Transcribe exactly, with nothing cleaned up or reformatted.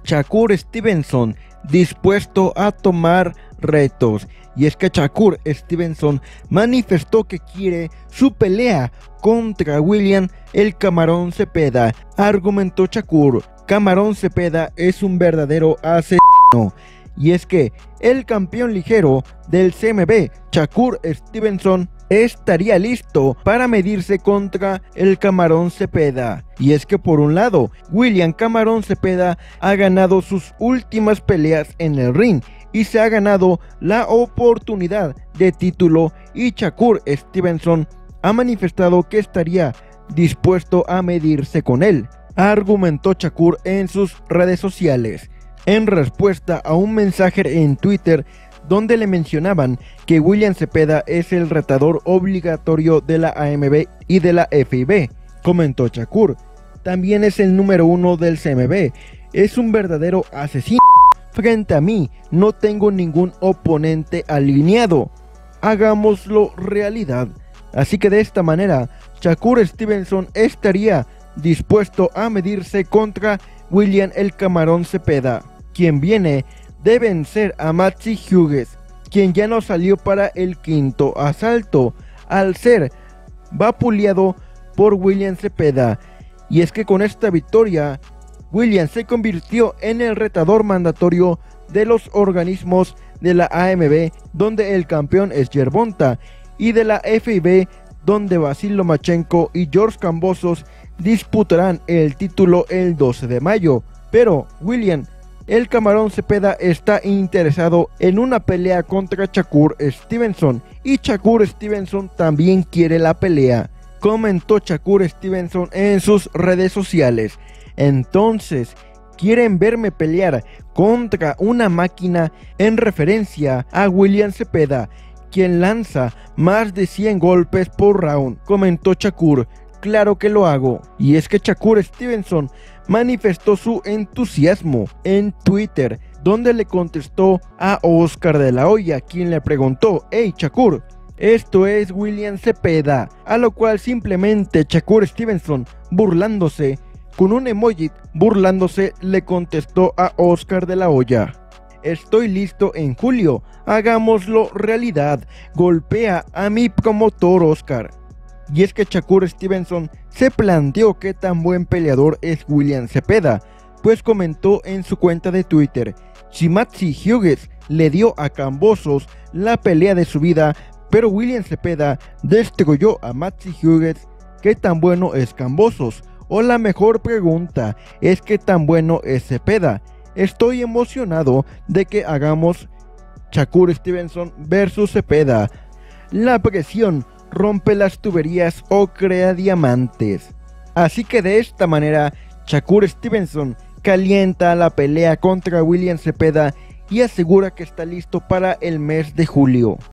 Shakur Stevenson dispuesto a tomar retos. Y es que Shakur Stevenson manifestó que quiere su pelea contra William el Camarón Cepeda. Argumentó Shakur: Camarón Cepeda es un verdadero asesino. Y es que el campeón ligero del C M B, Shakur Stevenson, estaría listo para medirse contra el Camarón Cepeda. Y es que por un lado, William Camarón Cepeda ha ganado sus últimas peleas en el ring y se ha ganado la oportunidad de título, y Shakur Stevenson ha manifestado que estaría dispuesto a medirse con él, argumentó Shakur en sus redes sociales, en respuesta a un mensaje en Twitter donde le mencionaban que William Cepeda es el retador obligatorio de la A M B y de la F I B. Comentó Shakur: también es el número uno del C M B, es un verdadero asesino. Frente a mí no tengo ningún oponente alineado, hagámoslo realidad. Así que de esta manera, Shakur Stevenson estaría dispuesto a medirse contra William el Camarón Cepeda, quien viene de vencer a Maxie Hughes, quien ya no salió para el quinto asalto, al ser vapuleado por William Cepeda. Y es que con esta victoria, William se convirtió en el retador mandatorio de los organismos de la A M B, donde el campeón es Yerbonta, y de la F I B, donde Vasil Lomachenko y George Kambosos disputarán el título el doce de mayo. Pero William el Camarón Cepeda está interesado en una pelea contra Shakur Stevenson, y Shakur Stevenson también quiere la pelea, comentó Shakur Stevenson en sus redes sociales. Entonces, ¿quieren verme pelear contra una máquina?, en referencia a William Cepeda, quien lanza más de cien golpes por round, comentó Shakur. Claro que lo hago. Y es que Shakur Stevenson manifestó su entusiasmo en Twitter, donde le contestó a Oscar de la Hoya, quien le preguntó: hey Shakur, esto es William Cepeda, a lo cual simplemente Shakur Stevenson, burlándose, con un emoji burlándose, le contestó a Oscar de la Hoya: estoy listo en julio, hagámoslo realidad, golpea a mi promotor Oscar. Y es que Shakur Stevenson se planteó qué tan buen peleador es William Cepeda, pues comentó en su cuenta de Twitter: si Maxie Hughes le dio a Kambosos la pelea de su vida, pero William Cepeda destruyó a Maxie Hughes, ¿qué tan bueno es Kambosos? O la mejor pregunta es ¿qué tan bueno es Cepeda? Estoy emocionado de que hagamos Shakur Stevenson versus Cepeda. La presión rompe las tuberías o crea diamantes. Así que de esta manera, Shakur Stevenson calienta la pelea contra William Cepeda y asegura que está listo para el mes de julio.